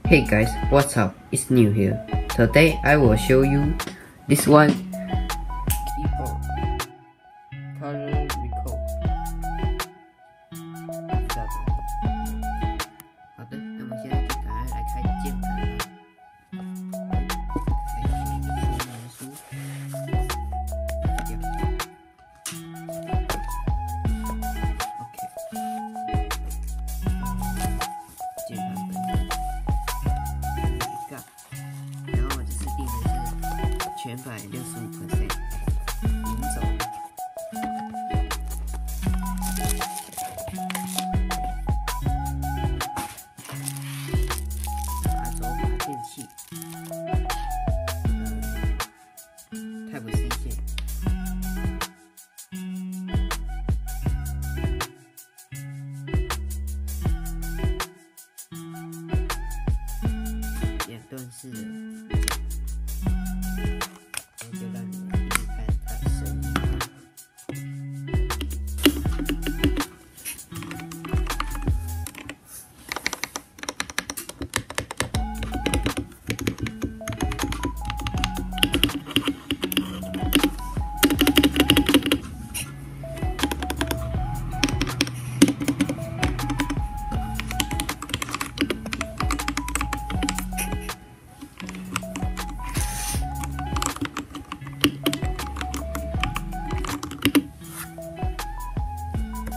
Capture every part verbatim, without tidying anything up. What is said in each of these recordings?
Hey guys, what's up? It's New here. Today I will show you this one keyboard color record. 好的，那么现在就赶快来开键盘吧。开启说明书，掉。OK。键盘本体。 然后我这次定的是全百六十五 percent， 零轴，把轴把电器，呃 ，Type C 线，两段式的。 就让你们听听看它的声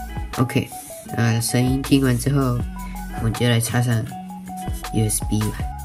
音。OK， 那声音听完之后，我们就来插上 U S B 吧。